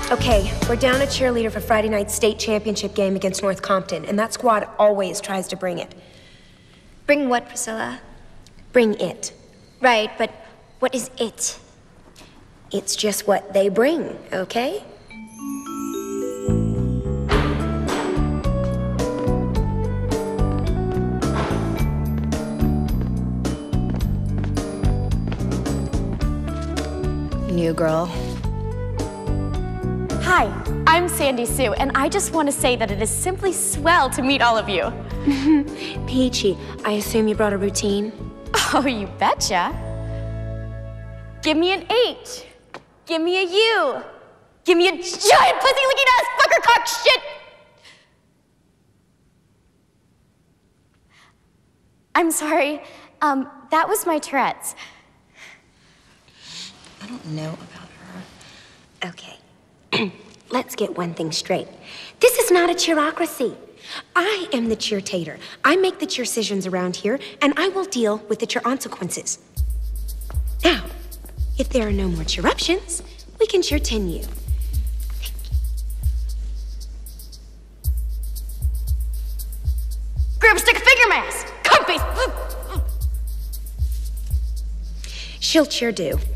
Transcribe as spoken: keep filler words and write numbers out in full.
Okay, we're down a cheerleader for Friday night's state championship game against North Compton, and that squad always tries to bring it. Bring what, Priscilla? Bring it. Right, but what is it? It's just what they bring, okay? New girl. Hi, I'm Sandy Sue, and I just want to say that it is simply swell to meet all of you. Peachy, I assume you brought a routine? Oh, you betcha. Give me an H. Give me a U. Give me a giant pussy-licking ass fucker cock shit. I'm sorry. Um, that was my Tourette's. I don't know about her. Okay, let's get one thing straight. This is not a cheerocracy. I am the cheer-tater. I make the cheer decisions around here, and I will deal with the cheer consequences. Now, if there are no more cheeruptions, we can cheer-tin you. Grab a stick of finger mask. Comfy. She'll cheer do.